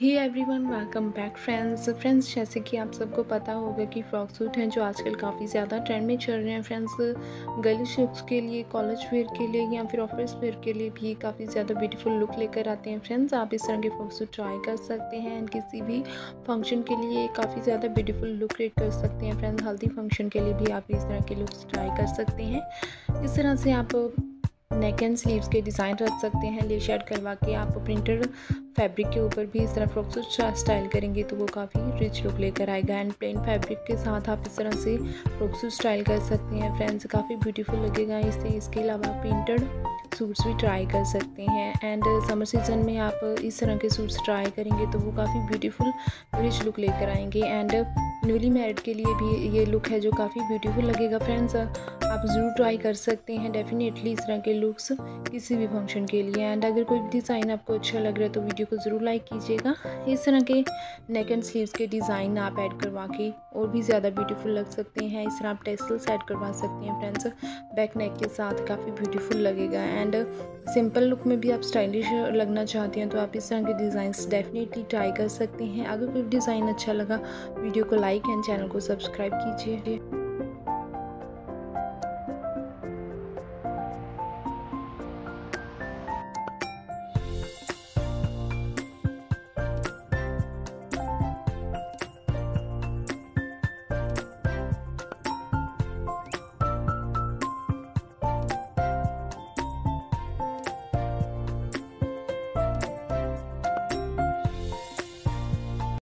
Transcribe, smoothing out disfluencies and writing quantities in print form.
हे everyone, welcome back friends. जैसे कि आप सबको पता होगा कि फ्रॉक सूट हैं जो आजकल काफ़ी ज़्यादा ट्रेंड में चल रहे हैं फ्रेंड्स। गर्ल्स लुक्स के लिए, कॉलेज वेयर के लिए या फिर ऑफिस वेयर के लिए भी काफ़ी ज़्यादा ब्यूटीफुल लुक लेकर आते हैं फ्रेंड्स। आप इस तरह के फ्रॉक सूट ट्राई कर सकते हैं एंड किसी भी फंक्शन के लिए काफ़ी ज़्यादा ब्यूटीफुल लुक क्रिएट कर सकते हैं फ्रेंड्स। हल्दी फंक्शन के लिए भी आप इस तरह के लुक्स ट्राई कर सकते हैं। इस तरह से आप नेक एंड स्लीव्स के डिज़ाइन रख सकते हैं। लेस शेड करवा के आप प्रिंटेड फैब्रिक के ऊपर भी इस तरह फ्रॉक सूट स्टाइल करेंगे तो वो काफ़ी रिच लुक लेकर आएगा। एंड प्लेन फैब्रिक के साथ आप इस तरह से फ्रॉक सूट स्टाइल कर सकते हैं फ्रेंड्स, काफ़ी ब्यूटीफुल लगेगा। इसके अलावा प्रिंटेड सूट्स भी ट्राई कर सकते हैं। एंड समर सीजन में आप इस तरह के सूट्स ट्राई करेंगे तो वो काफ़ी ब्यूटीफुल रिच लुक लेकर आएंगे। एंड न्यूली मैरिड के लिए भी ये लुक है जो काफ़ी ब्यूटीफुल लगेगा फ्रेंड्स। आप ज़रूर ट्राई कर सकते हैं डेफिनेटली इस तरह के लुक्स किसी भी फंक्शन के लिए। एंड अगर कोई भी डिज़ाइन आपको अच्छा लग रहा है तो वीडियो को ज़रूर लाइक कीजिएगा। इस तरह के नेक एंड स्लीव्स के डिज़ाइन आप ऐड करवा के और भी ज़्यादा ब्यूटीफुल लग सकते हैं। इस तरह आप टेसल्स ऐड करवा सकते हैं फ्रेंड्स, बैक नेक के साथ काफ़ी ब्यूटीफुल लगेगा। एंड सिंपल लुक में भी आप स्टाइलिश लगना चाहते हैं तो आप इस तरह के डिज़ाइंस डेफिनेटली ट्राई कर सकते हैं। अगर कोई डिज़ाइन अच्छा लगा वीडियो को लाइक एंड चैनल को सब्सक्राइब कीजिए।